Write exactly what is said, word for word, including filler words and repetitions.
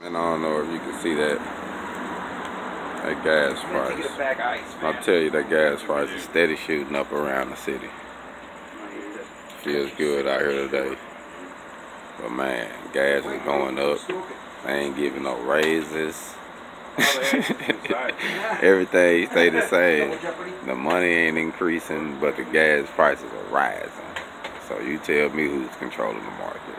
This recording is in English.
And I don't know if you can see that, that gas price. I'll tell you, that gas price is steady shooting up around the city. Feels good out here today. But man, gas is going up. I ain't giving no raises. Everything stay the same. The money ain't increasing, but the gas prices are rising. So you tell me who's controlling the market.